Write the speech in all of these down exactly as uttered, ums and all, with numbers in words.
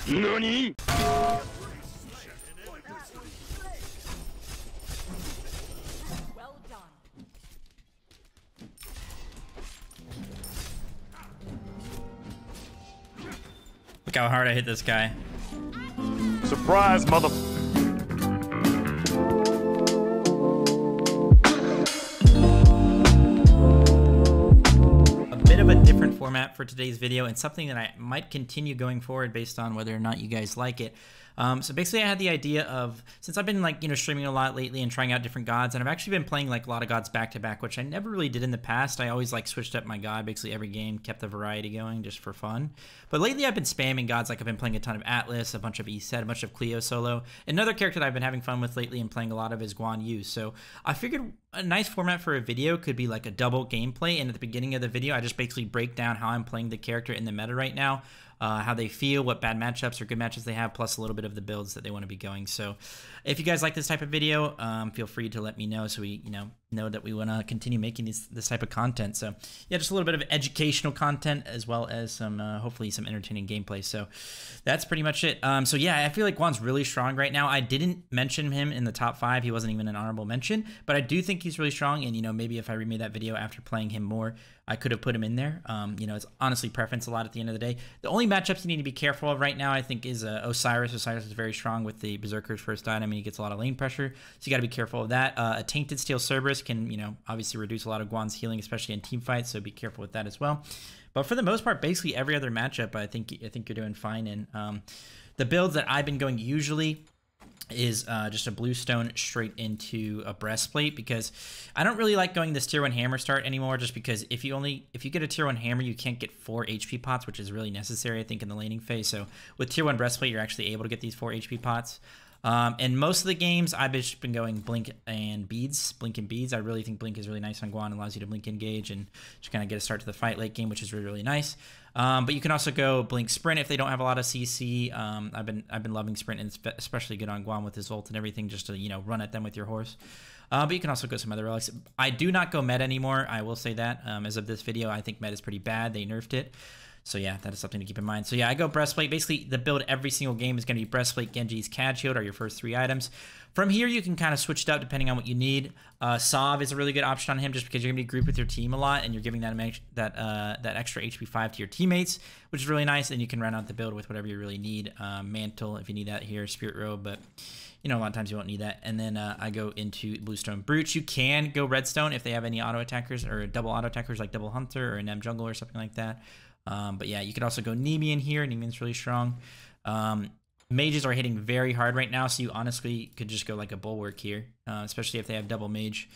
NANI?! Look how hard I hit this guy. Surprise, mother... Of a different format for today's video, and something that I might continue going forward based on whether or not you guys like it. Um, so basically I had the idea of, since I've been like, you know, streaming a lot lately and trying out different gods, and I've actually been playing like a lot of gods back to back, which I never really did in the past. I always like switched up my god basically every game, kept the variety going just for fun. But lately I've been spamming gods. Like I've been playing a ton of Atlas, a bunch of Eset, a bunch of Cleo solo. Another character that I've been having fun with lately and playing a lot of is Guan Yu. So I figured a nice format for a video could be like a double gameplay, and at the beginning of the video I just basically break down how I'm playing the character in the meta right now, uh, how they feel, what bad matchups or good matchups they have, plus a little bit of the builds that they want to be going. So if you guys like this type of video, um, feel free to let me know so we, you know, know that we want to continue making these, this type of content. So yeah, just a little bit of educational content as well as some, uh, hopefully some entertaining gameplay. So that's pretty much it. Um, so yeah, I feel like Guan's really strong right now. I didn't mention him in the top five. He wasn't even an honorable mention, but I do think he's really strong. And, you know, maybe if I remade that video after playing him more, I could have put him in there. Um, you know, it's honestly preference a lot at the end of the day. The only matchups you need to be careful of right now, I think, is uh, Osiris. Osiris is very strong with the Berserker's first item, and he gets a lot of lane pressure, so you got to be careful of that. Uh, a Tainted Steel Cerberus can, you know, obviously reduce a lot of Guan's healing, especially in team fights, so be careful with that as well. But for the most part, basically every other matchup, I think I think you're doing fine in. Um, the builds that I've been going usually is uh, just a bluestone straight into a breastplate, because I don't really like going this tier one hammer start anymore, just because if you only if you get a tier one hammer, you can't get four H P pots, which is really necessary, I think, in the laning phase. So with tier one breastplate, you're actually able to get these four H P pots. Um, and most of the games, I've just been going Blink and Beads. Blink and Beads. I really think Blink is really nice on Guan. It allows you to Blink engage and just kind of get a start to the fight late game, which is really, really nice. Um, but you can also go Blink Sprint if they don't have a lot of C C. Um, I've been I've been loving Sprint, and it's especially good on Guan with his ult and everything, just to, you know, run at them with your horse. Uh, but you can also go some other relics. I do not go Meta anymore. I will say that. Um, as of this video, I think Meta is pretty bad. They nerfed it. So yeah, that is something to keep in mind. So yeah, I go Breastplate. Basically, the build every single game is going to be Breastplate, Genji's Cad Shield are your first three items. From here, you can kind of switch it up depending on what you need. Uh, Sov is a really good option on him, just because you're going to be grouped with your team a lot, and you're giving that that uh, that extra H P five to your teammates, which is really nice. And you can run out the build with whatever you really need. Uh, Mantle, if you need that here, Spirit Robe, but you know, a lot of times you won't need that. And then uh, I go into Bluestone Brooch. You can go Redstone if they have any auto attackers or double auto attackers like Double Hunter or Nem Jungle or something like that. Um, but yeah, you could also go Nemean here. Nemean's really strong. Um, mages are hitting very hard right now, so you honestly could just go like a Bulwark here, uh, especially if they have double mage,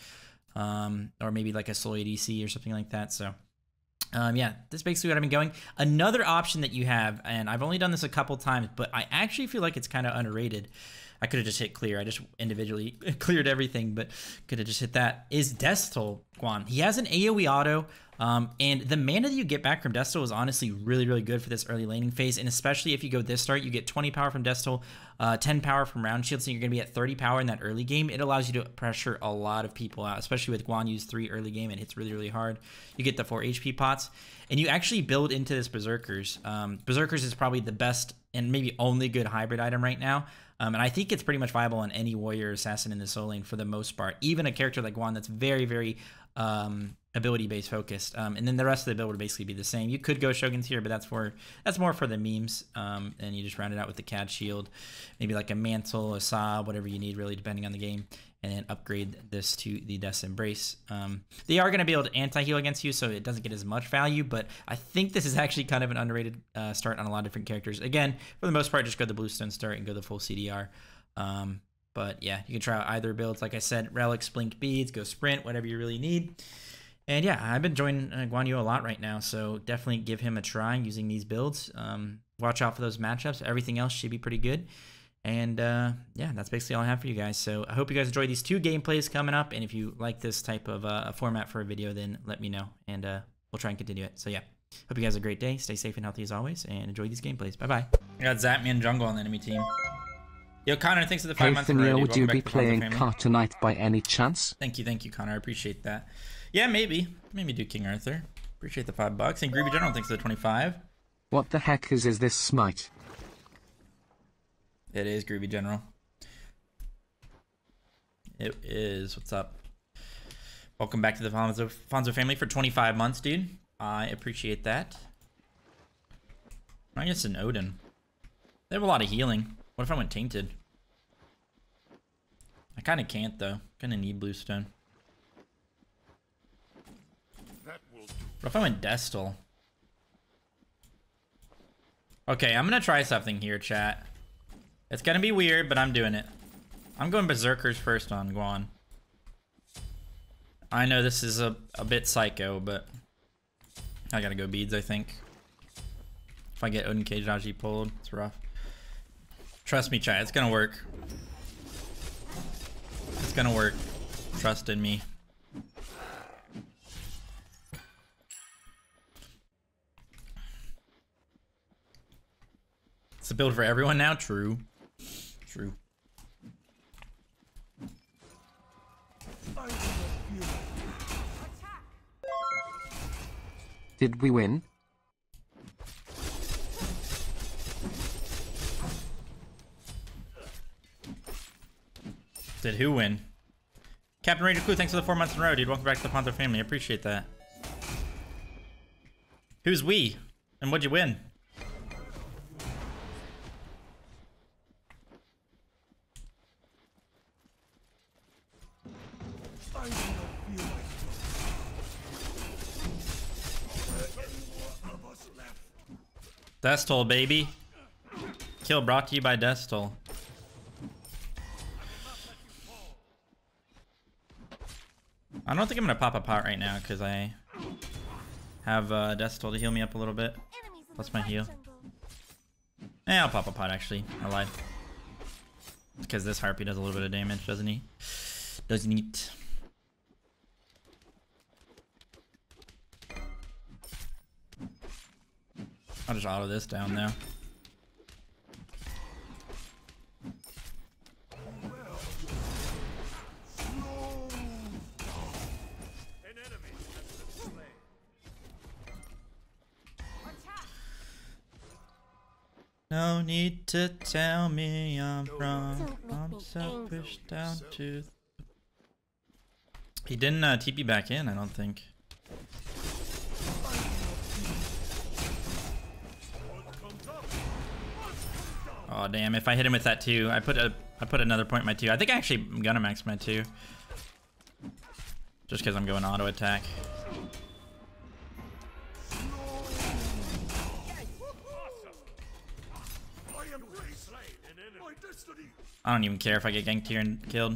um, or maybe like a Soy D C or something like that. So um, yeah, that's basically what I've been going. Another option that you have, and I've only done this a couple times, but I actually feel like it's kind of underrated. I could have just hit clear. I just individually cleared everything, but could have just hit that. Is Death Toll Guan. He has an AoE auto, um, and the mana that you get back from Death Toll is honestly really, really good for this early laning phase, and especially if you go this start, you get twenty power from Death Toll, uh, ten power from Round Shield, so you're going to be at thirty power in that early game. It allows you to pressure a lot of people out, especially with Guan Yu's three early game. It hits really, really hard. You get the four H P pots, and you actually build into this Berserkers. Um, Berserkers is probably the best and maybe only good hybrid item right now. Um, and I think it's pretty much viable on any warrior assassin in the soul lane for the most part. Even a character like Guan that's very, very um, ability-based focused. Um, and then the rest of the build would basically be the same. You could go Shogun's here, but that's for that's more for the memes. Um, and you just round it out with the Cad Shield, maybe like a Mantle, a Saw, whatever you need, really, depending on the game. And then upgrade this to the Death's Embrace. Um, they are going to be able to anti-heal against you, so it doesn't get as much value, but I think this is actually kind of an underrated uh, start on a lot of different characters. Again, for the most part, just go the Bluestone start and go the full C D R. Um, but yeah, you can try out either builds. Like I said, Relics, Blink Beads, go Sprint, whatever you really need. And yeah, I've been enjoying uh, Guan Yu a lot right now, so definitely give him a try using these builds. Um, watch out for those matchups. Everything else should be pretty good. And uh, yeah, that's basically all I have for you guys. So I hope you guys enjoy these two gameplays coming up. And if you like this type of uh, format for a video, then let me know. And uh, we'll try and continue it. So yeah, hope you guys have a great day. Stay safe and healthy as always. And enjoy these gameplays. Bye-bye. I got Zapman Jungle on the enemy team. Yo, Connor, thanks for the five months. Hey, would you be playing Car tonight by any chance? Thank you, thank you, Connor. I appreciate that. Yeah, maybe. Maybe do King Arthur. Appreciate the five bucks. And Groovy General, thanks for the twenty-five. What the heck is, is this Smite? It is Groovy General. It is. What's up? Welcome back to the Fonzo, Fonzo family for twenty-five months, dude. I appreciate that. I guess an Odin. They have a lot of healing. What if I went Tainted? I kind of can't, though. Kind of need Bluestone. What if I went Destal? Okay, I'm going to try something here, chat. It's going to be weird, but I'm doing it. I'm going Berserkers first on Guan. I know this is a, a bit psycho, but I gotta go beads, I think. If I get Odin Keijaji pulled, it's rough. Trust me, chat, it's gonna work. It's gonna work. Trust in me. It's a build for everyone now? True. True. Did we win? Did who win? Captain Ranger Clue, thanks for the four months in a row, dude. Welcome back to the Ponzo family. I appreciate that. Who's we? And what'd you win? Destal, baby. Kill brought to you by Destal. I don't think I'm gonna pop a pot right now because I have uh, Destal to heal me up a little bit. Plus my heal. Eh, I'll pop a pot actually. I lied. Because this Harpy does a little bit of damage, doesn't he? Doesn't he? I'll just auto this down now. No need to tell me I'm wrong. I'm selfish down to. He didn't uh, T P back in, I don't think. Oh damn! If I hit him with that two, I put a I put another point in my two. I think I actually am gonna max my two, just because I'm going auto attack. I don't even care if I get ganked here and killed.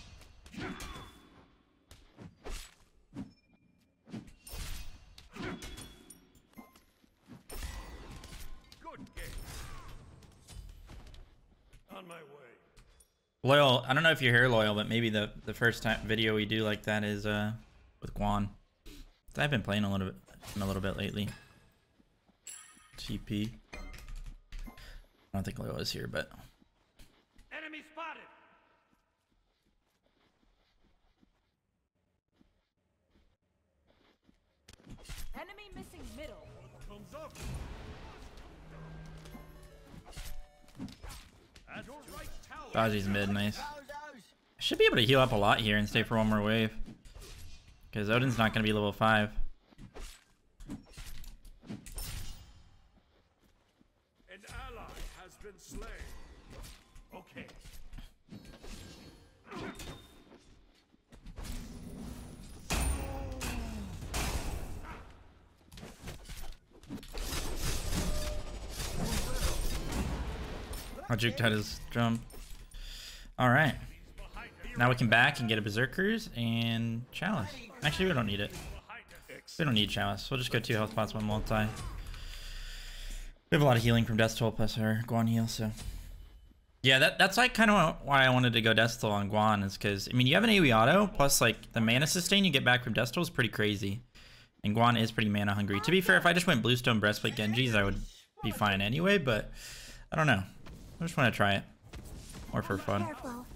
Loyal, I don't know if you're here, Loyal, but maybe the the first time video we do like that is uh with Guan. I've been playing a little bit a little bit lately. T P. I don't think Loyal is here, but Enemy spotted. Enemy missing middle. Comes up. Baji's mid, nice. I should be able to heal up a lot here and stay for one more wave. Because Odin's not going to be level five. An ally has been slain. Okay. I juked out his jump. Alright. Now we can back and get a Berserkers and Chalice. Actually, we don't need it. We don't need Chalice. We'll just go two health spots, one multi. We have a lot of healing from Destal plus our Guan heal, so. Yeah, that, that's like kind of why I wanted to go Destal on Guan, is because, I mean, you have an AoE auto, plus like the mana sustain you get back from Destal is pretty crazy. And Guan is pretty mana hungry. To be fair, if I just went Bluestone Breastplate Genjis, I would be fine anyway, but I don't know. I just want to try it. Or for fun.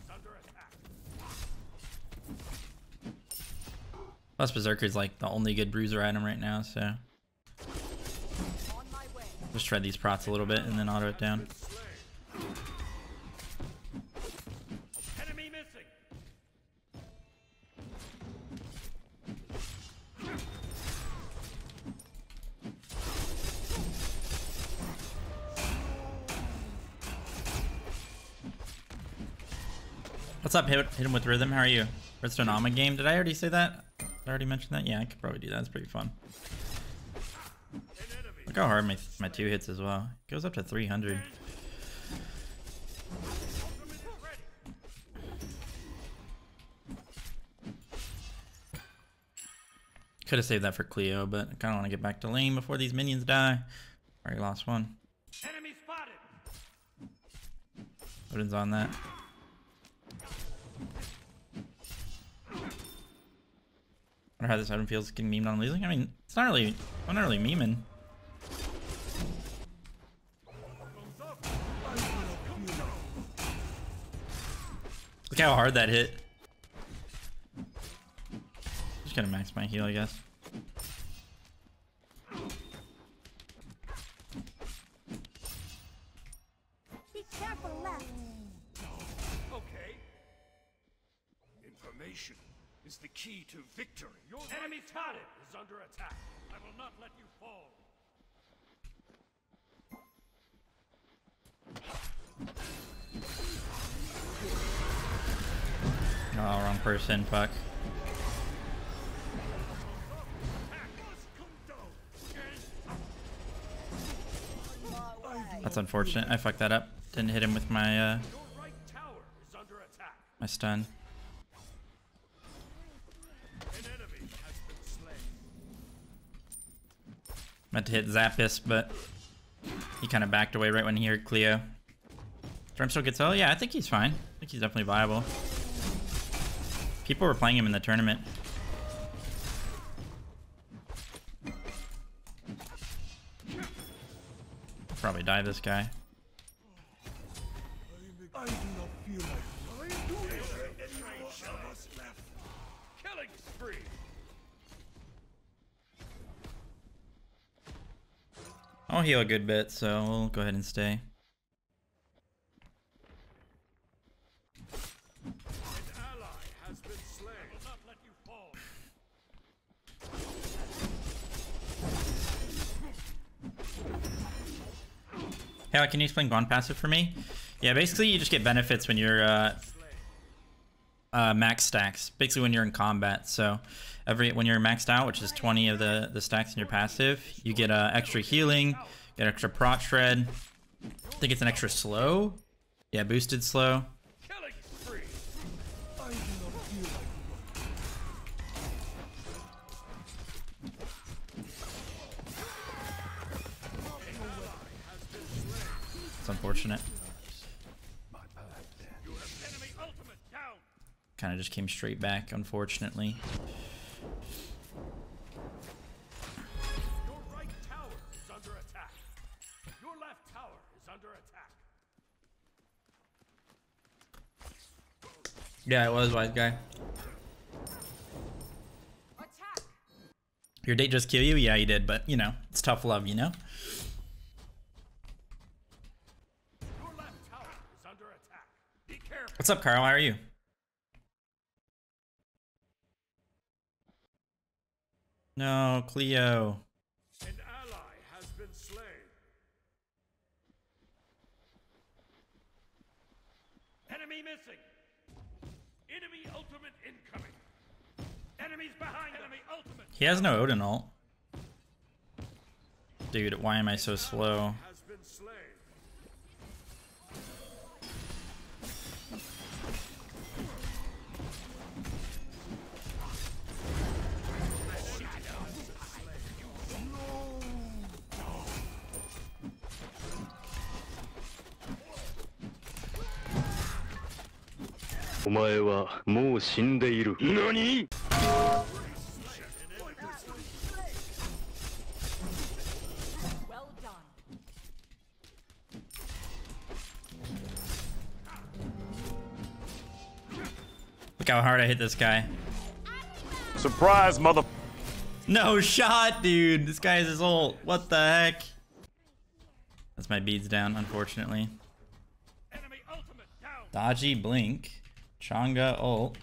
Plus Berserker's like the only good bruiser item right now, so. Just shred these prots a little bit and then auto it down. What's up? Hit, hit him with rhythm. How are you? Redstone Alma game. Did I already say that? Did I already mention that? Yeah, I could probably do that. It's pretty fun. Look how hard my my two hits as well. It goes up to three hundred. Could have saved that for Cleo, but I kind of want to get back to lane before these minions die. Already lost one. Enemy spotted. Odin's on that. I wonder how this Odin feels getting memed on losing. I mean, it's not really, I'm not really memeing. Look how hard that hit. Just gonna max my heal, I guess. Be careful left. Okay. Information is the key to victory. Your enemy spotted is under attack. I will not let you fall. Oh, wrong person. Fuck. That's unfortunate. I fucked that up. Didn't hit him with my uh, Your right tower is under attack. my stun. An enemy has been slain. Meant to hit Zappis, but he kind of backed away right when he heard Cleo. Drum still gets oh yeah, I think he's fine. I think he's definitely viable. People were playing him in the tournament. I'll probably die this guy. I do not feel like I do left. Killing spree. I'll heal a good bit, so we'll go ahead and stay. An ally has been slain. I will not let you fall. Hey, can you explain Gone passive for me? Yeah, basically you just get benefits when you're uh, uh, max stacks. Basically when you're in combat. So every when you're maxed out, which is twenty of the the stacks in your passive, you get uh, extra healing, get extra proc shred. I think it's an extra slow. Yeah, boosted slow. Killing spree. I do not feel like It's unfortunate. you have enemy ultimate down. Kind of just came straight back, unfortunately. Your right tower is under attack. Your left tower is under attack. Yeah, it was wise guy. Attack. Your date just kill you? Yeah, he did, but you know, it's tough love, you know? Your left tower is under attack. Be careful. What's up, Carl? How are you? No, Cleo. An ally has been slain. Enemy missing. Enemy ultimate incoming. Enemies behind enemy ultimate. He has no Odin ult. Dude, why am I so slow? Has been slain. Well done. Look how hard I hit this guy. Surprise, mother. No shot, dude. This guy is his ult. What the heck? That's my beads down, unfortunately. Enemy ultimate down. Dodgy blink. Changa ult.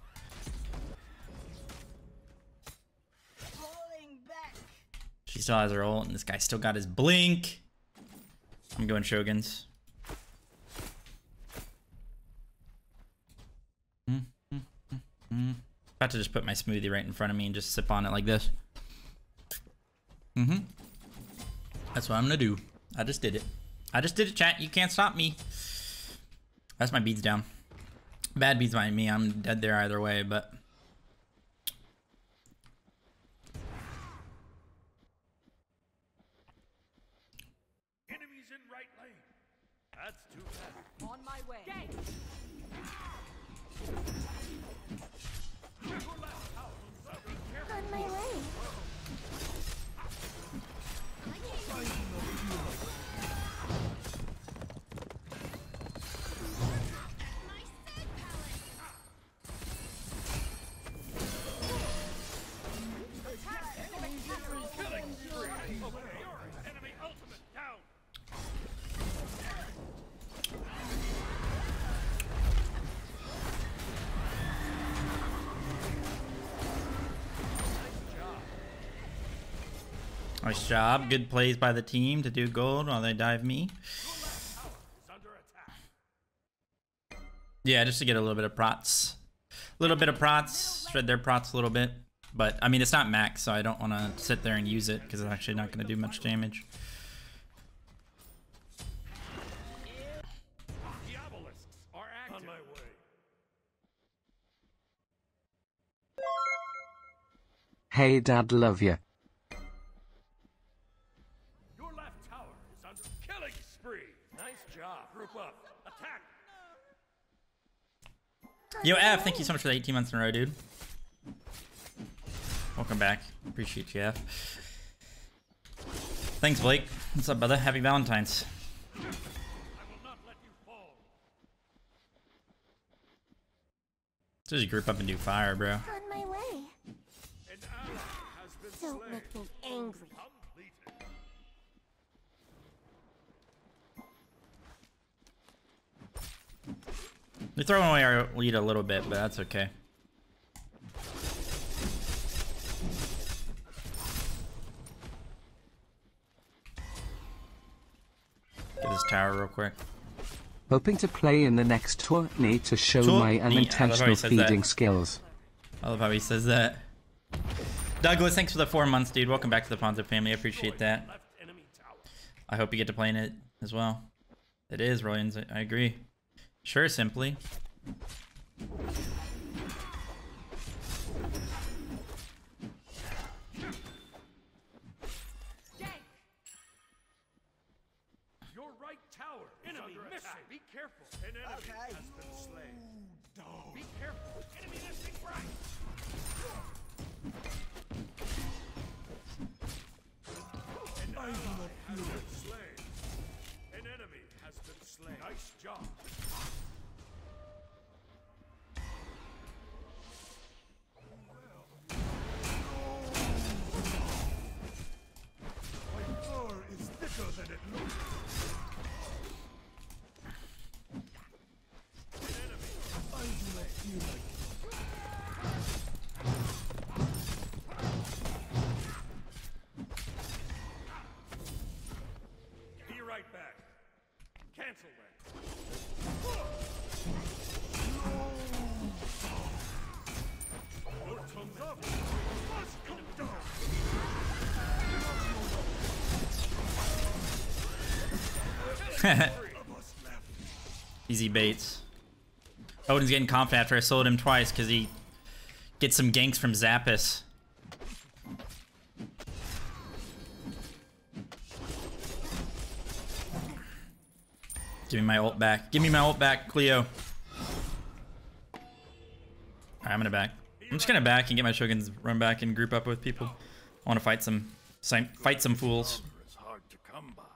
Falling back. She still has her ult, and this guy still got his blink. I'm going Shoguns. About to just put my smoothie right in front of me and just sip on it like this. Mm-hmm. That's what I'm gonna do. I just did it. I just did it, chat. You can't stop me. That's my beads down. Bad beads by me. I'm dead there either way, but... Enemies in right lane. That's too bad. On my way. Gang. Your left tower is under attack. On my way. Enemy ultimate down. Nice job. Good plays by the team to do gold while they dive me. Is under attack. Yeah, just to get a little bit of prots. A little bit of prots. Shred their prots a little bit. But, I mean, it's not max, so I don't want to sit there and use it because it's actually not going to do much damage. Diabolisks are active. On my way. Hey dad, love ya. Your left tower is under killing spree. Nice job. Group up. Attack. Yo, F, thank you so much for the eighteen months in a row, dude. Welcome back. Appreciate you, F. Thanks, Blake. What's up, brother? Happy Valentine's. I will not let you fall. Just group up and do fire, bro. On my way. An ally has been Don't slain. make me angry. Completed. We're throwing away our lead a little bit, but that's okay. Get this tower real quick. Hoping to play in the next tourney to show Tourney? my I love how he unintentional says feeding that. skills. I love how he says that. Douglas, thanks for the four months, dude. Welcome back to the Ponzo family. I appreciate that. Left enemy tower. I hope you get to play in it as well. It is, Royans. I I agree. Sure, simply. Gang. Your right tower is enemy under missing. Attack. Be careful. An enemy has been slain. Be careful. Enemy missing right. An ally has been slain. An enemy has been slain. Nice job. My fur is thicker than it looks. An enemy. I do not feel like Be right back. Cancel that. Your tongue's up. Must come down. Three of us left. Easy baits. Odin's getting confident after I sold him twice because he gets some ganks from Zappis. Give me my ult back. Give me my ult back, Cleo. Alright, I'm gonna back. I'm just gonna back and get my Shoguns run back and group up with people. I want to fight some, some fight some fools. It's hard to come by.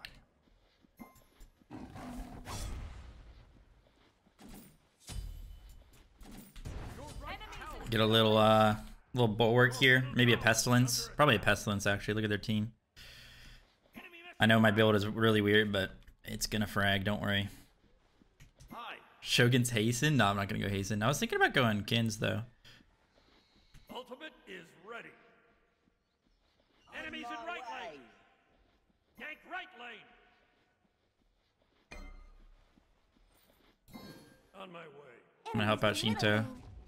Get a little uh little bulwark here. Maybe a pestilence. Probably a pestilence actually. Look at their team. I know my build is really weird, but it's gonna frag, don't worry. Hi. Shogun's Hasten? No, I'm not gonna go Hasten. I was thinking about going Kins though. Ultimate is ready. Enemies in right lane. Yank right lane. On my way. I'm gonna help out Shinto.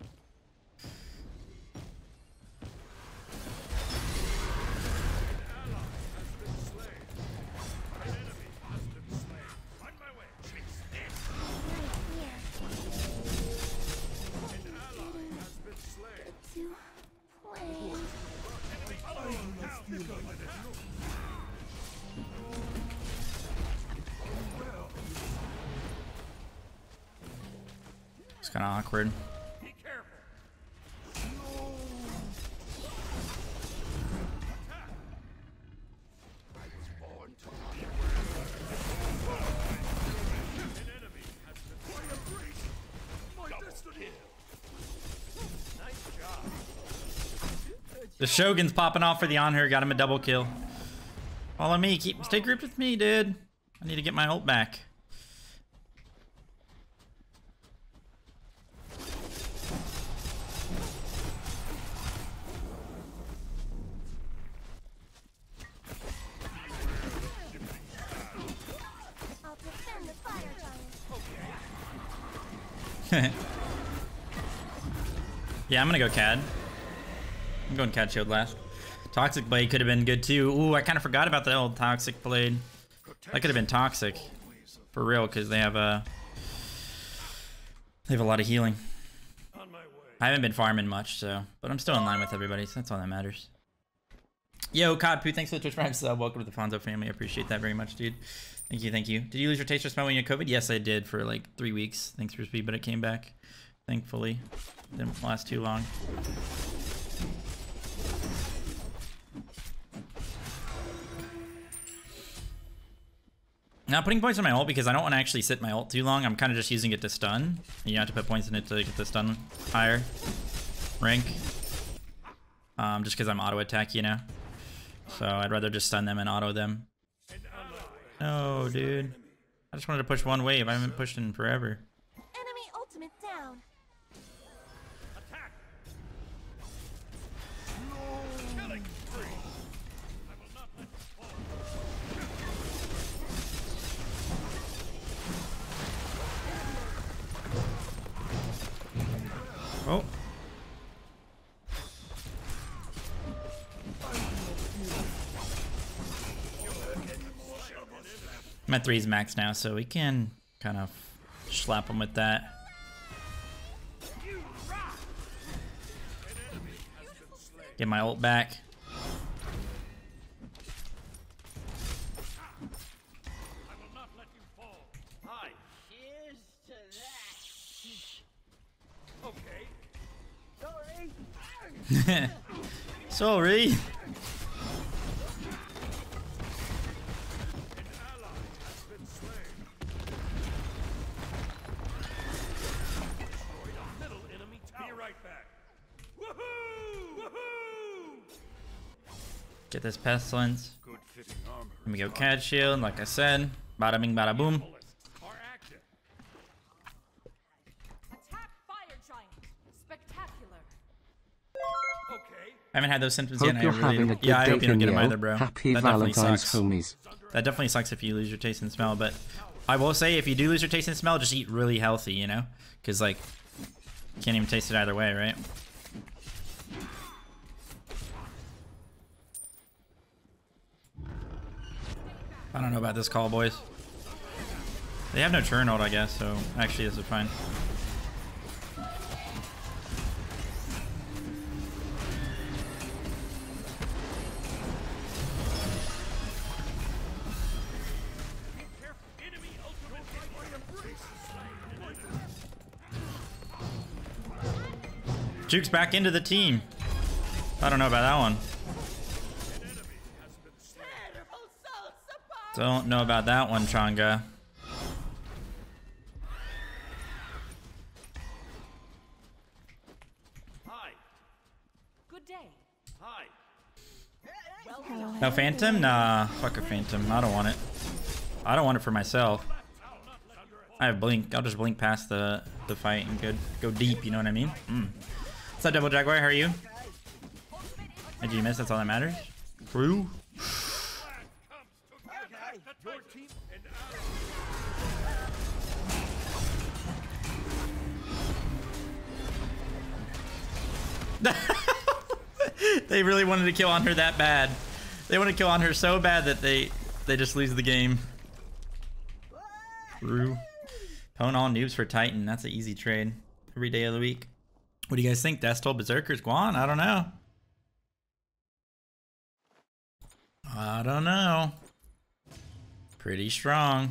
It's kind of awkward. Be careful. An enemy has been slain. My destiny. Nice job. The Shogun's popping off for the Anhur. Got him a double kill. Follow me. Keep stay grouped with me, dude. I need to get my ult back. I'll defend the fire giant. Yeah, I'm gonna go C A D. I'm going C A D shield last. Toxic Blade could have been good too. Ooh, I kind of forgot about the old Toxic Blade. That could have been toxic. For real, because they have a... They have a lot of healing. On my way. I haven't been farming much, so... But I'm still in line with everybody, so that's all that matters. Yo, Codpoo, thanks for the Twitch Prime sub. Welcome to the Fonzo family. I appreciate that very much, dude. Thank you, thank you. Did you lose your taste or smell when you had COVID? Yes, I did for like three weeks. Thanks for speed, but it came back. Thankfully. Didn't last too long. Now putting points on my ult because I don't want to actually sit my ult too long. I'm kind of just using it to stun. You have to put points in it to get the stun higher rank. Um, just because I'm auto attack, you know. So I'd rather just stun them and auto them. No, dude. I just wanted to push one wave. I haven't pushed in forever. Enemy ultimate down. Attack. Killing spree. I will not let you fall. Oh. I'm at threes max now, so we can kind of slap him with that. Get my ult back. I will not let you fall. Hi. Cheers to that. Okay. Sorry. Get this pestilence. Good fitting armor. Let me go C A D shield, like I said. Bada bing, bada boom. Are active. Attack fire giant. Spectacular. Okay. I haven't had those symptoms Hope yet. you're I having really, a good yeah, I day, hope you don't get them Danielle. either, bro. Happy That definitely Valentine's, sucks. homies. That definitely sucks if you lose your taste and smell, but I will say if you do lose your taste and smell, just eat really healthy, you know? Because, like, you can't even taste it either way, right? I don't know about this call, boys. They have no churn ult, I guess, so actually this is fine. Juke's back into the team. I don't know about that one. Don't know about that one, Changa. Hi. Good day. Hi. No Phantom? Nah, fuck a Phantom. I don't want it. I don't want it for myself. I have Blink. I'll just blink past the, the fight and go, go deep, you know what I mean? Mm. What's up, Double Jaguar? How are you? Did you miss? That's all that matters. True. Your team and They really wanted to kill on her that bad. They want to kill on her so bad that they they just lose the game. Rue. Pwn all noobs for Titan. That's an easy trade. Every day of the week. What do you guys think? Destol, Berserkers, Guan? I don't know. I don't know. Pretty strong.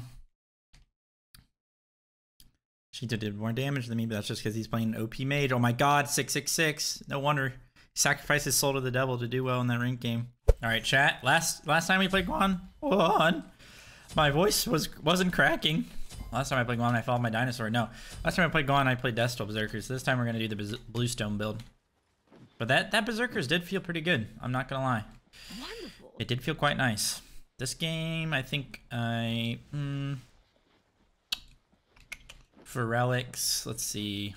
Shinto did more damage than me, but that's just because he's playing O P mage. Oh my god, six six six. No wonder. He sacrificed his soul to the devil to do well in that rank game. Alright, chat. Last last time we played Guan, Guan, my voice was, wasn't cracking. Last time I played Guan, I followed my dinosaur. No. Last time I played Guan, I played Destol Berserkers. This time we're going to do the Bluestone build. But that, that Berserkers did feel pretty good. I'm not going to lie. Wonderful. It did feel quite nice. This game, I think I... Mm, for relics, let's see.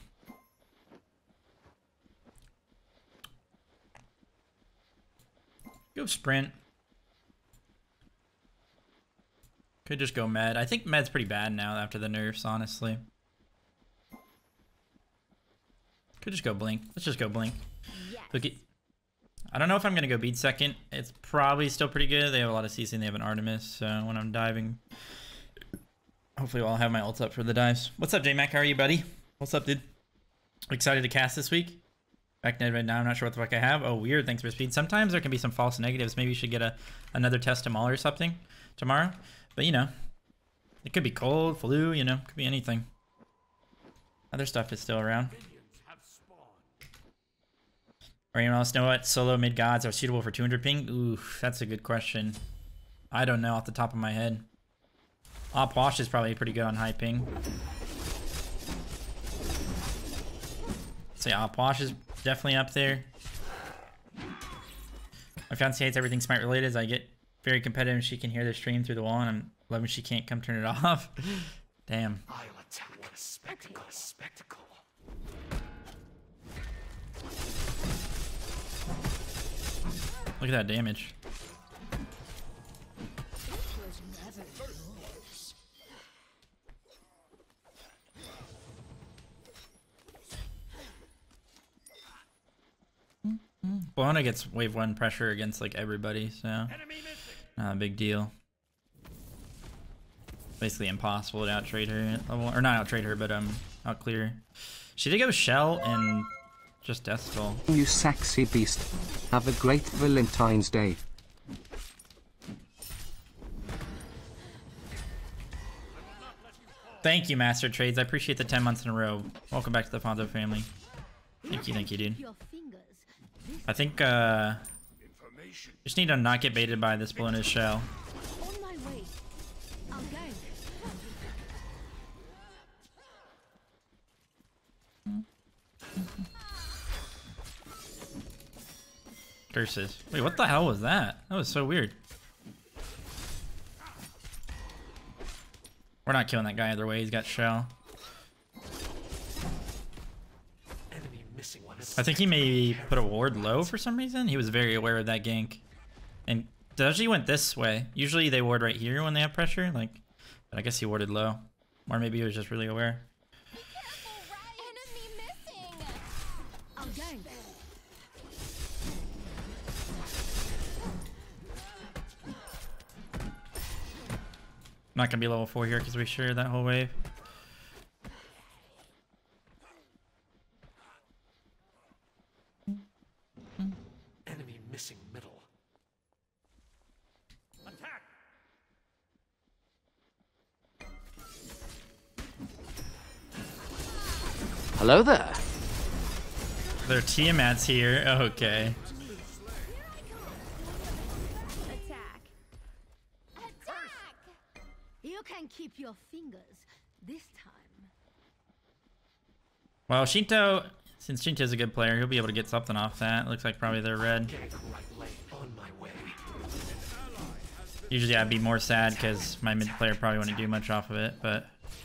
Go sprint. Could just go med. I think med's pretty bad now after the nerfs, honestly. Could just go blink. Let's just go blink. Yes. Look at... I don't know if I'm gonna go beat second. It's probably still pretty good. They have a lot of C C and they have an Artemis, so when I'm diving, hopefully I'll have my ult up for the dives. What's up, J Mac? How are you, buddy? What's up, dude? Excited to cast this week? Back right now, I'm not sure what the fuck I have. Oh, weird. Thanks for speed. Sometimes there can be some false negatives. Maybe you should get a another test them all or something tomorrow. But you know, it could be cold, flu. You know, could be anything. Other stuff is still around. Or anyone else know what solo mid gods are suitable for two hundred ping? Ooh, that's a good question. I don't know off the top of my head. Op Wash is probably pretty good on high ping. Say Op Wash is definitely up there. My fiance hates everything Smite related as I get very competitive and she can hear the stream through the wall and I'm loving she can't come turn it off. Damn. I'll attack. What a spectacle. A spectacle. Look at that damage. Bologna gets wave one pressure against like everybody, so not a big deal. Basically impossible to out trade her at level, or not out trade her, but um out clear. She did go Shell and just Destol. You sexy beast. Have a great Valentine's Day. Thank you, Master Trades. I appreciate the ten months in a row. Welcome back to the Fonzo family. Thank you, thank you, dude. I think uh just need to not get baited by this Bologna's shell. On my way. I'll gank. Curses. Wait, what the hell was that? That was so weird. We're not killing that guy either way. He's got shell. Enemy missing one. I think he maybe put a ward low for some reason. He was very aware of that gank. And Doji went this way. Usually they ward right here when they have pressure. Like, but I guess he warded low. Or maybe he was just really aware. Enemy missing. I'll gank. I'm not gonna be level four here because we share that whole wave. Enemy missing middle. Attack! Hello there. Their Tiamat's here. Okay. Attack. Attack. You can keep your fingers this time. Well, Shinto, since Shinto's a good player, he'll be able to get something off that. Looks like probably they're red. Gank right lane on my way. Usually I'd be more sad because my mid player probably wouldn't do much off of it, but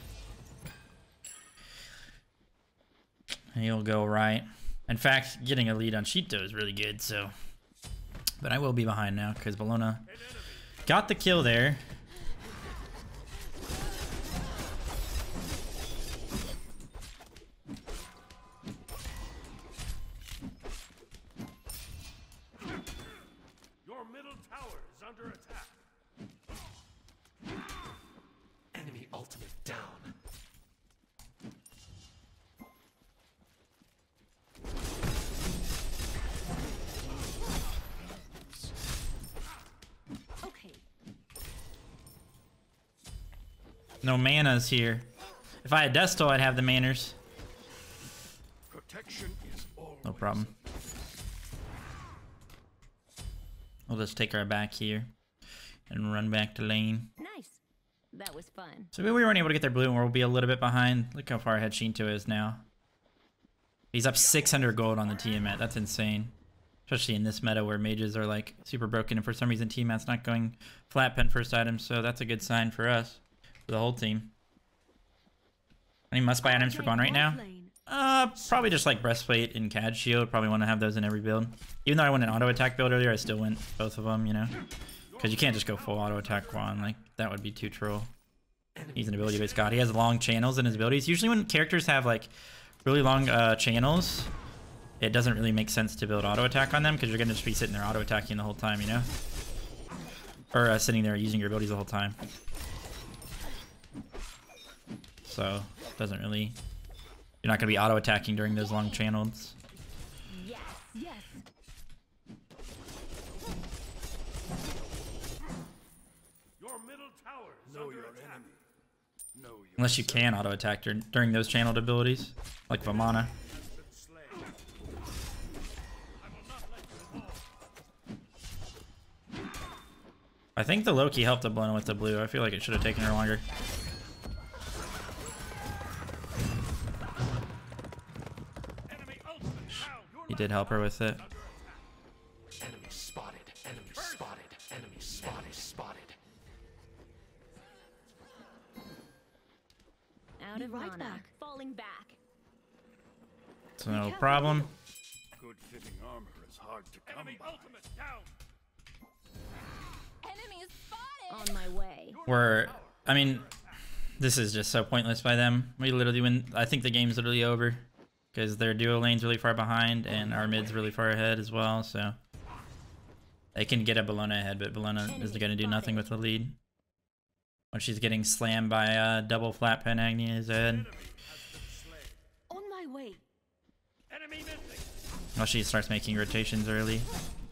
he'll go right. In fact, getting a lead on Shinto is really good, so. But I will be behind now because Bologna got the kill there. No manas here. If I had Destal, I'd have the manners. Protection is always No problem. We'll just take our back here and run back to lane. Nice. That was fun. So we weren't able to get their blue, and we'll be a little bit behind. Look how far ahead Shinto is now. He's up six hundred gold on the Tiamat. That's insane. Especially in this meta where mages are like super broken, and for some reason Tiamat's not going flat pen first item, so that's a good sign for us, for the whole team. Any must-buy items for Gone right now? Uh, probably just like Breastplate and Cad Shield. Probably want to have those in every build. Even though I went an auto attack build earlier, I still went both of them, you know? Because you can't just go full auto attack Quan. Like, that would be too troll. He's an ability-based god. He has long channels in his abilities. Usually when characters have like really long uh, channels, it doesn't really make sense to build auto attack on them because you're going to just be sitting there auto attacking the whole time, you know? Or uh, sitting there using your abilities the whole time. So, it doesn't really... You're not going to be auto attacking during those long channels. Yes. Yes. your middle tower is know your attack. Enemy. Know your Unless you can auto attack dur during those channeled abilities, like Vamana. I think the Loki helped the Blown with the blue. I feel like it should have taken her longer. He did help her with it. Enemy spotted. Enemy spotted. Enemy spotted. Spotted. Out of Right mana. back. Falling back. So no problem. Good fitting armor is hard to come by. Ultimate down. Enemy spotted. On my way. We're, I mean, this is just so pointless by them. We literally win. I think the game's literally over. Because their duo lane's really far behind, and our mid's really far ahead as well, so... They can get a Bellona ahead, but Bellona is going to do nothing with the lead. When she's getting slammed by a uh, double flat pen Agni's head. On my way. Enemy missing. Well, she starts making rotations early.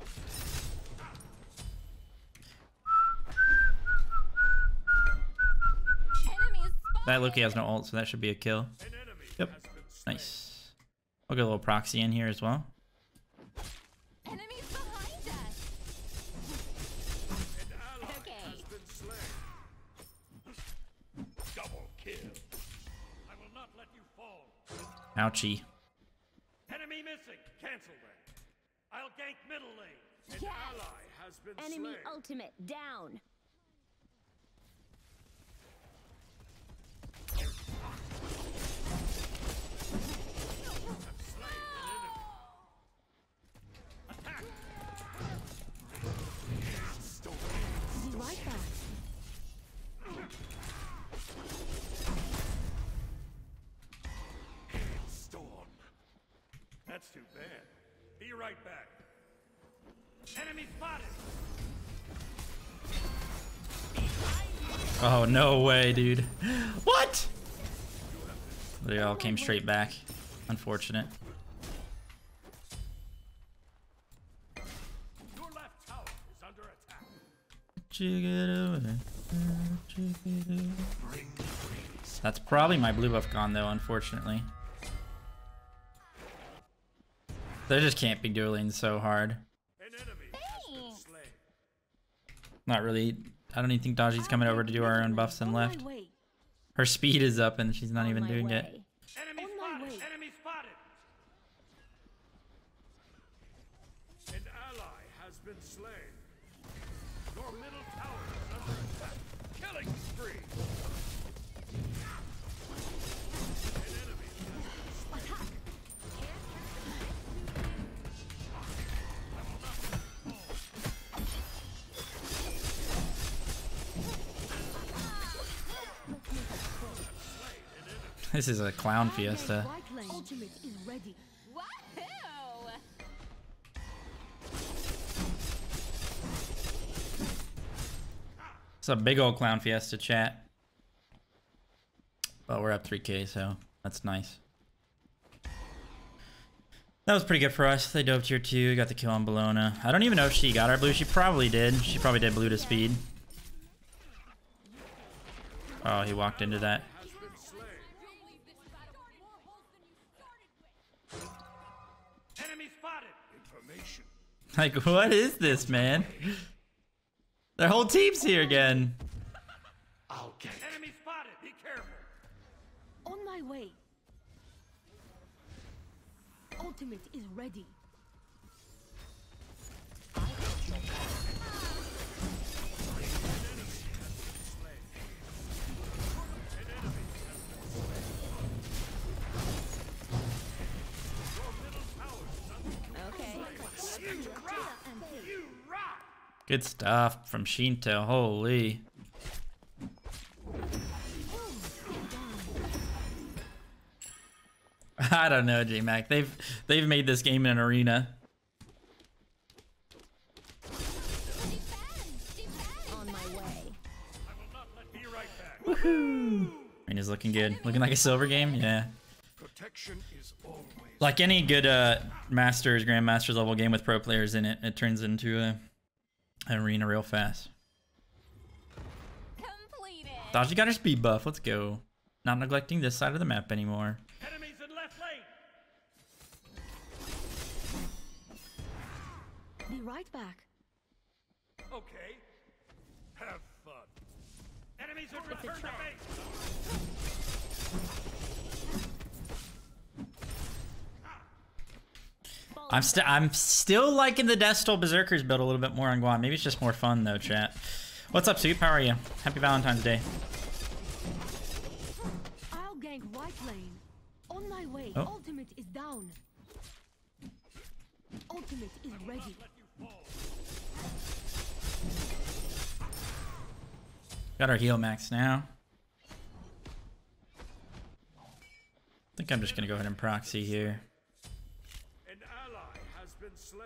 That Loki has no ult, so that should be a kill. Yep. Nice. I'll get a little proxy in here as well. Enemies behind us. Okay. Double kill. I will not let you fall. Ouchie. Enemy missing. Cancel that. I'll gank middle lane. An Yes. ally has been Enemy slain. ultimate down. Be right back. Storm. That's too bad. Be right back. Enemy spotted. Oh, no way, dude. What? They all came straight back. Unfortunate. Your left tower is under attack. That's probably my blue buff gone, though, unfortunately. They're just camping dual lanes so hard. An enemy has been slain. Not really. I don't even think Daji's coming over to do our own buffs and On left. my way. Her speed is up and she's not On even my doing way. it. Enemy On my spotted. way. Enemy spotted. An ally has been slain. Your middle tower is under attack. Killing spree. An enemy has been slain. This is a clown fiesta. Right lane. Ultimate is ready. Wahoo! It's a big old clown fiesta, chat. But we're up three K, so that's nice. That was pretty good for us. They dove tier two, got the kill on Bellona. I don't even know if she got our blue. She probably did. She probably did blue to speed. Oh, he walked into that. Has been slain. Enemy spotted. Information. Like, what is this, man? Their whole team's here again. I'll get it. Enemy spotted. Be careful. On my way. Ultimate is ready. Okay. You rock. Good stuff from Shinto. Holy. I don't know, J-Mac. They've they've made this game in an arena. On my way. I will not let be right back. Arena's looking good. Looking like a silver game? Yeah. Protection is always. Like any good uh, Masters, Grandmasters level game with pro players in it, it turns into a, an arena real fast. Completed. Dodgy got her speed buff. Let's go. Not neglecting this side of the map anymore. Enemies in left lane. Be right back. Okay. Have fun. Enemies have returned to base. I'm still I'm still liking the Destal Berserkers build a little bit more on Guan. Maybe it's just more fun though, chat. What's up, Soup? How are you? Happy Valentine's Day. I'll gank right lane. On my way. Oh. Ultimate is down. Ultimate is ready. Got our heal max now. I think I'm just gonna go ahead and proxy here. An ally has been slain.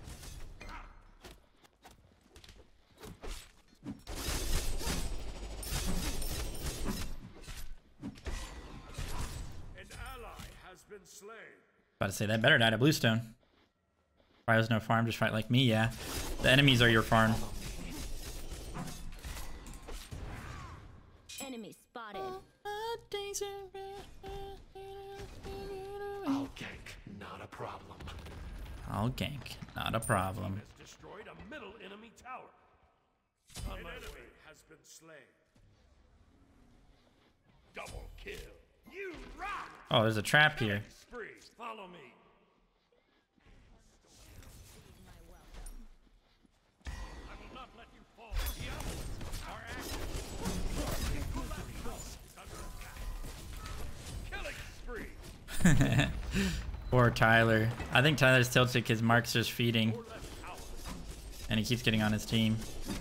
An ally has been slain. About to say that better die to Bluestone. Why there's no farm, just fight like me, yeah. The enemies are your farm. Enemy spotted. I'll gank, not a problem. I'll gank, not a problem. Has destroyed a middle enemy tower. An enemy has been slain. Double kill. You rock. Oh, there's a trap here. Spree. Follow me. I will not let you fall. The opposites are active. Killing spree. Poor Tyler. I think Tyler's tilted because Mark's just feeding. Or left tower. And he keeps getting on his team.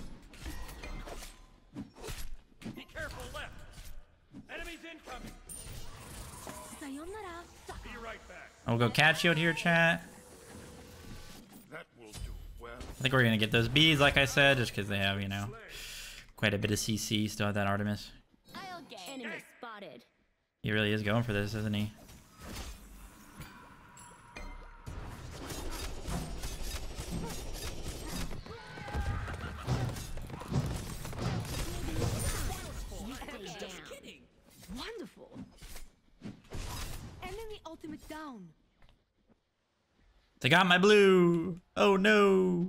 Be careful left. Enemies incoming. Sayonara. Be right back. I'll go catch you out here, chat. That will do well. I think we're gonna get those bees, like I said, just because they have, you know, quite a bit of C C. Still have that Artemis. I'll get enemy spotted. He really is going for this, isn't he? Stay down. Wonderful. Enemy ultimate down. They got my blue. Oh no.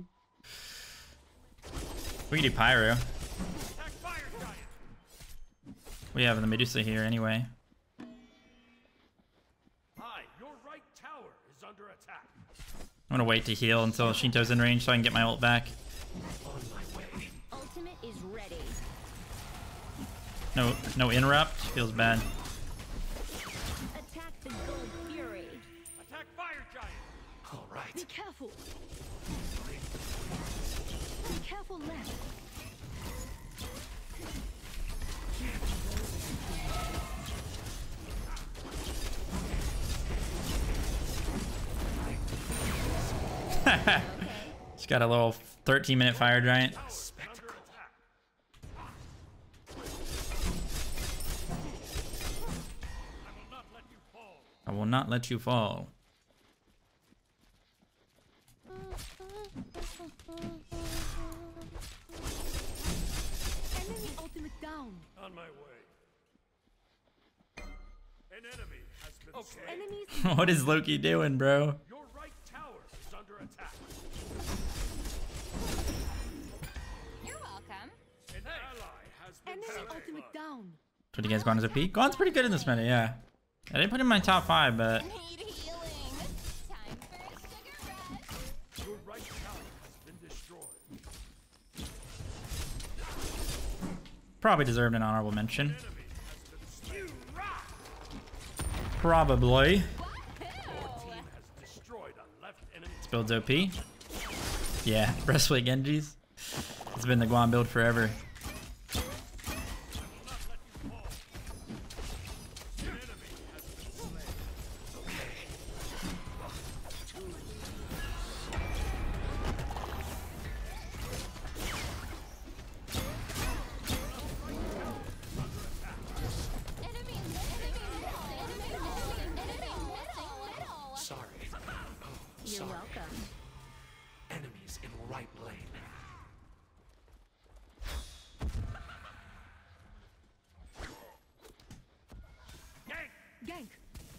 We can do Pyro. Attack fire giant. We have the Medusa here anyway. Hi, your right tower is under attack. I'm gonna wait to heal until Shinto's in range so I can get my ult back. On my way. Ultimate is ready. No, no interrupt. Feels bad. Attack the gold fury. Attack fire giant. All right. Be careful. Be careful left. Just got a little thirteen minute fire giant. Spectacle. I will not let you fall. I will not let you fall. Enemy ultimate down. On my way. enemy has been slain. Enemies What is Loki doing, bro? Your right tower is under attack. You're welcome. An ally has been enemy slain. ultimate down. What do you guys Gon as a P? Gon's pretty good in this meta, yeah. I didn't put him in my top five, but Need healing. Time for a sugar rush. Your right tower has been destroyed. probably deserved an honorable mention. Enemy has been slain. You rock. Probably. Your team has destroyed a left enemy. This build's O P. Yeah, Breastplate Genjis. It's been the Guan build forever. Sorry. You're welcome. Enemies in right lane. Gank! Gank.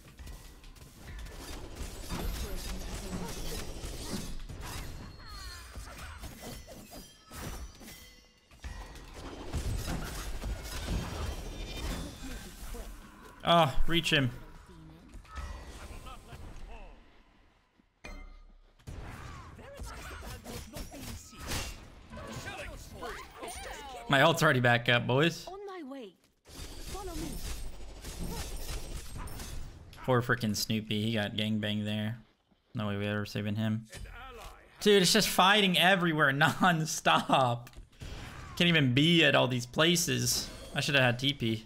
Oh, reach him. My ult's already back up, boys. On my way. Follow me. Poor freaking Snoopy. He got gangbanged there. No way we ever saving him. An ally Dude, it's just fighting everywhere non-stop. Can't even be at all these places. I should have had T P.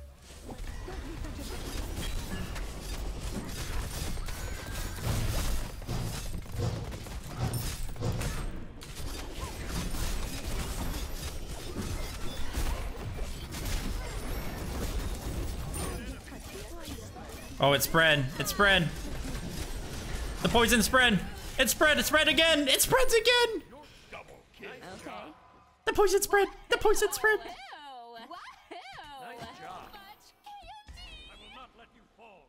Oh, it spread. It spread. The poison spread. It spread. It spread again. It spreads again. Okay. The poison spread. The poison spread. Ew. Wahoo. Nice job. Much candy. I will not let you fall.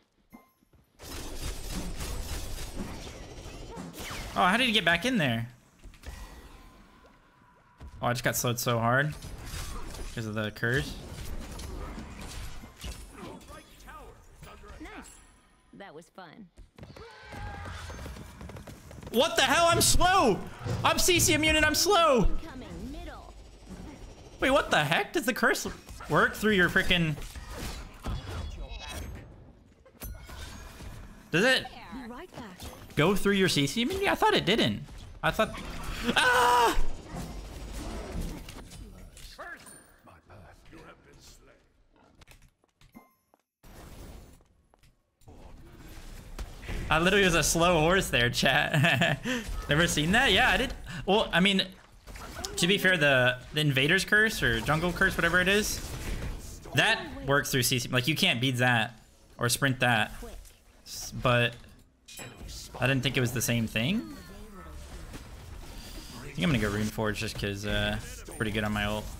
Oh, how did he get back in there? Oh, I just got slowed so hard because of the curse. Your right tower is under attack. Nice. That was fun. What the hell? I'm slow. I'm C C immune and I'm slow. Coming middle. Wait, what the heck? Does the curse work through your freaking? Does it Be right back. go through your C C immunity? I thought it didn't. I thought. Ah! First, my path. You have been slain. I literally was a slow horse there, chat. Never seen that? Yeah, I did. Well, I mean, to be fair, the, the Invader's Curse or Jungle Curse, whatever it is, that works through C C. Like, you can't beat that or sprint that. S- But I didn't think it was the same thing. I think I'm gonna go Runeforge just because uh, it's pretty good on my ult.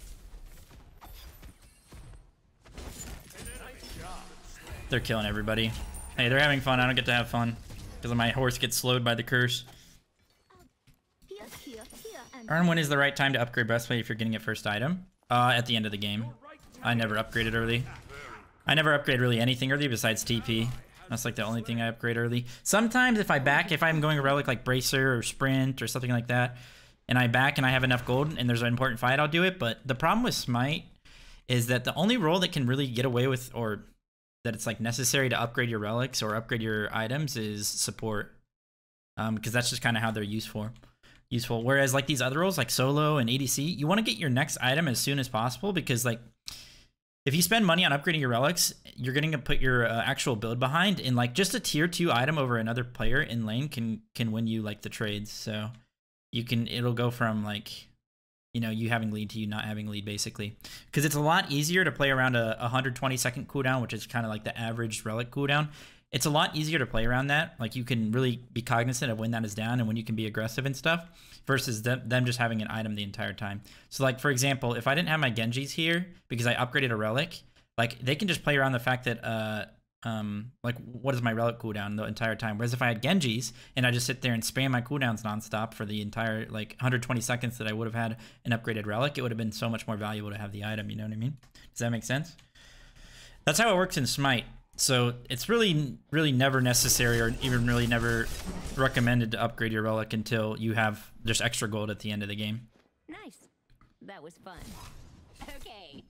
They're killing everybody. Hey, they're having fun. I don't get to have fun because my horse gets slowed by the curse. Here, here, here, and Earn when is the right time to upgrade breastplate if you're getting it first item? Uh, at the end of the game. I never upgraded early. I never upgrade really anything early besides T P. That's like the only thing I upgrade early. Sometimes if I back, if I'm going a relic like Bracer or Sprint or something like that, and I back and I have enough gold and there's an important fight, I'll do it. But the problem with Smite is that the only role that can really get away with, or that it's like necessary to upgrade your relics or upgrade your items, is support. Um, because that's just kind of how they're useful. Useful. Whereas like these other roles like solo and A D C, you want to get your next item as soon as possible because like if you spend money on upgrading your relics, you're going to put your uh, actual build behind, and like just a tier two item over another player in lane can can win you like the trades. So you can it'll go from like, you know, you having lead to you not having lead basically, because it's a lot easier to play around a one hundred twenty second cooldown, which is kind of like the average relic cooldown. It's a lot easier to play around that. Like you can really be cognizant of when that is down and when you can be aggressive and stuff versus them, them just having an item the entire time. So like, for example, if I didn't have my Genjis here because I upgraded a relic, like they can just play around the fact that uh um like what is my relic cooldown the entire time. Whereas if I had Genji's and I just sit there and spam my cooldowns nonstop for the entire like one hundred twenty seconds that I would have had an upgraded relic, it would have been so much more valuable to have the item. You know what I mean? Does that make sense? That's how it works in Smite. So it's really, really never necessary or even really never recommended to upgrade your relic until you have just extra gold at the end of the game. Nice. That was fun. Okay.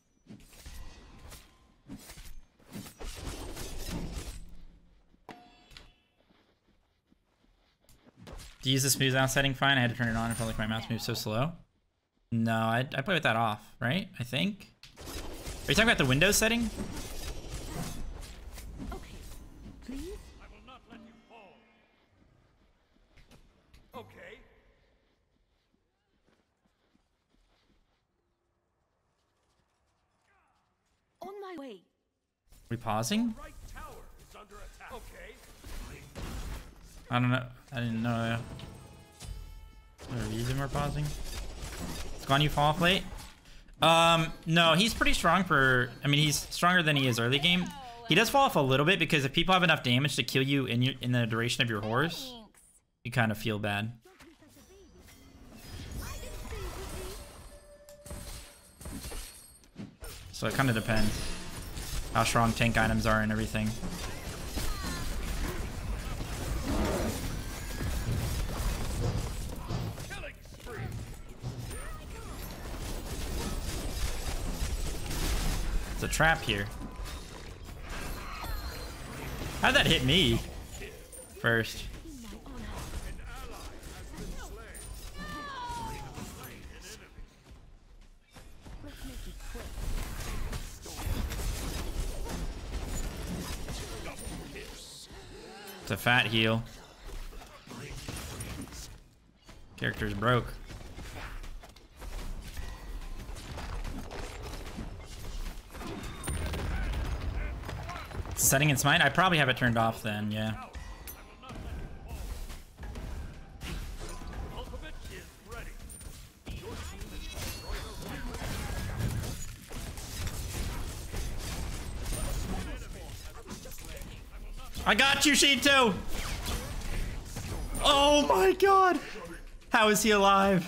Do you use the smooth out setting fine? I had to turn it on. I felt like my mouse moved so slow. No, I, I play with that off, right? I think. Are you talking about the Windows setting? Okay, please. I will not let you fall. Okay. On my way. We pausing? Right tower is under attack. Okay. I don't know. I didn't know. The reason we're pausing. It's gone. You fall off late. Um, no, he's pretty strong for. I mean, he's stronger than he is early game. He does fall off a little bit because if people have enough damage to kill you in your in the duration of your horse, Thanks. you kind of feel bad. So it kind of depends how strong tank items are and everything. Killing spree. It's a trap here. How'd that hit me first? Let's make it quick. It's a fat heal. Character's broke. Setting in Smite? I probably have it turned off then, yeah. Ultimate is ready. Your team has destroyed a I got you, Shinto! Oh my god! How is he alive?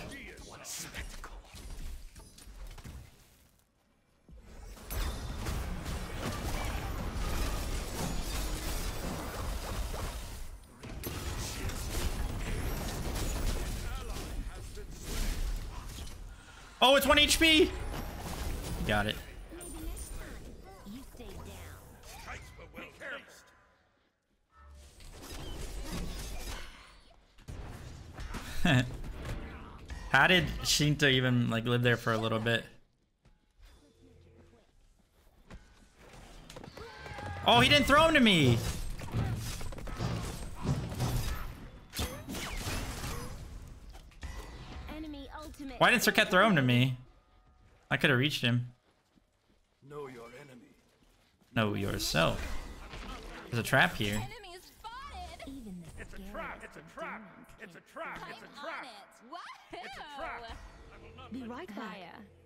Oh, it's one H P! Got it. Maybe next time. You stay down. kites were well placed. How did Shinto even like live there for a little bit? Oh, he didn't throw him to me! Enemy ultimate. Why didn't Serket throw him to me? I could have reached him. Know your enemy. Know yourself. There's a trap here. Enemy spotted. Even the It's a scariest trap. It's a of trap. demons It's a can't trap. stop It's a I'm trap. on it. Wahoo! It's a trap. I will not Be let right back.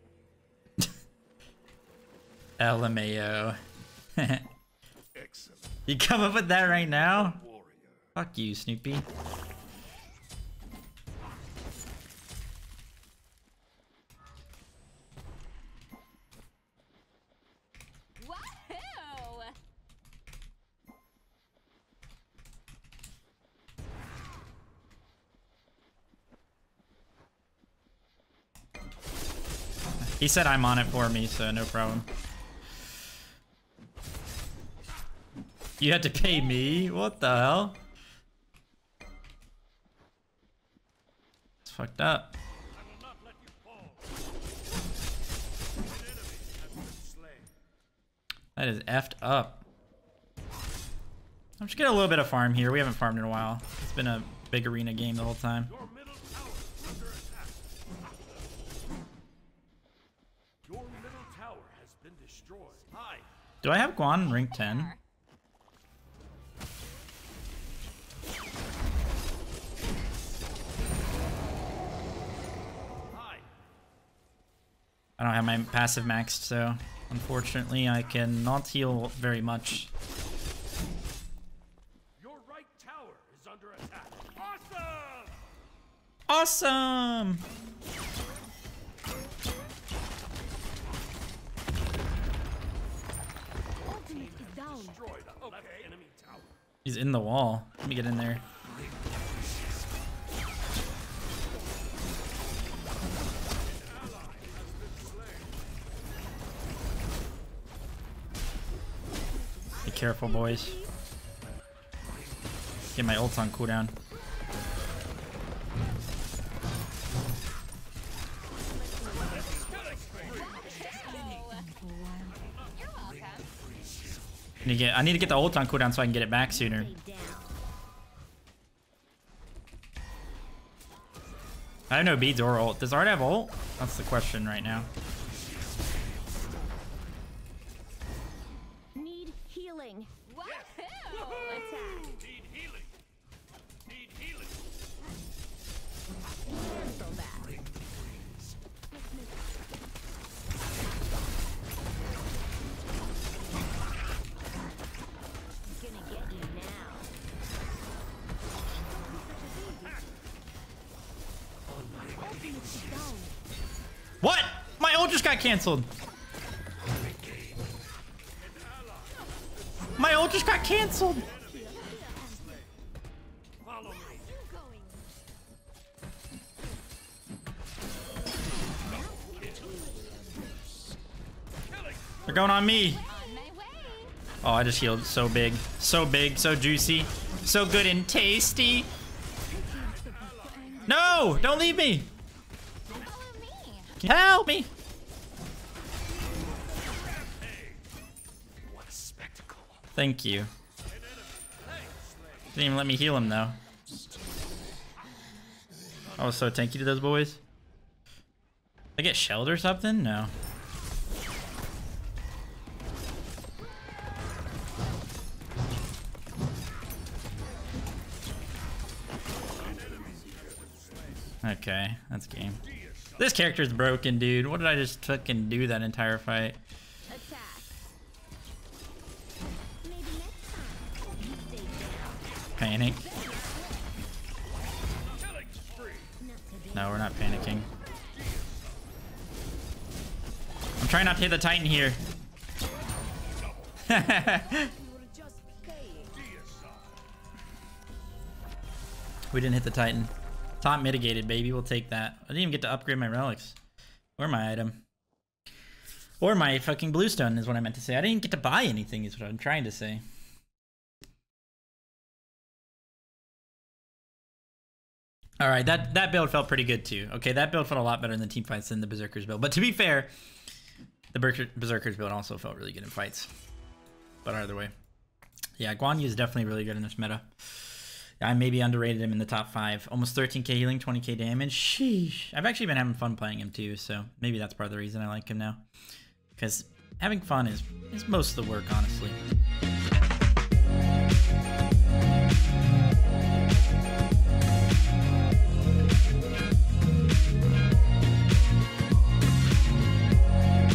Kaya. L M A O. Excellent You come up with that right now? warrior. Fuck you, Snoopy. Wahoo! He said I'm on it for me, so no problem. You had to pay me? What the hell? It's fucked up. I will not let you fall. An enemy has been slain. That is effed up. I'm just getting a little bit of farm here. We haven't farmed in a while. It's been a big arena game the whole time. Your middle tower is under attack. Your middle tower has been destroyed. Hi. Do I have Guan rank ten? Hi. I don't have my passive maxed, so Unfortunately, I cannot heal very much. Your right tower is under attack. Awesome! Awesome! Ultimate is down. Destroy the left enemy tower. He's in the wall. Let me get in there. Be careful, boys. Get my ult on cooldown. I need, to get, I need to get the ult on cooldown so I can get it back sooner. Stay down. I have no beads or ult. Does Art have ult? That's the question right now. Need healing. Wahoo! Attack. Need healing. Need healing. Cancel that. Gonna get you now. Ultimate is down. What? My ult just got canceled. My ult just got canceled. Follow me. They're going on me. On my way. Oh, I just healed so big. So big, so juicy. So good and tasty. No! Don't leave me! Follow me. Help me! What a spectacle. Thank you. Didn't even let me heal him though. I was so tanky to those boys. I get shelled or something? No. Okay, that's game. This character's broken, dude. What did I just fucking do that entire fight? Attack. Maybe next time. You stay down. Panic. Killing spree. Not today. No, we're not panicking. I'm trying not to hit the Titan here. We didn't hit the Titan. Top mitigated, baby. We'll take that. I didn't even get to upgrade my relics. Or my item. Or my fucking bluestone is what I meant to say. I didn't get to buy anything is what I'm trying to say. Alright, that, that build felt pretty good too. Okay, that build felt a lot better in the team fights than the Berserkers build. But to be fair, the Berserkers build also felt really good in fights. But either way. Yeah, Guan Yu is definitely really good in this meta. I maybe underrated him in the top five. Almost thirteen K healing, twenty K damage. Sheesh. I've actually been having fun playing him too, so maybe that's part of the reason I like him now. Because having fun is, is most of the work, honestly.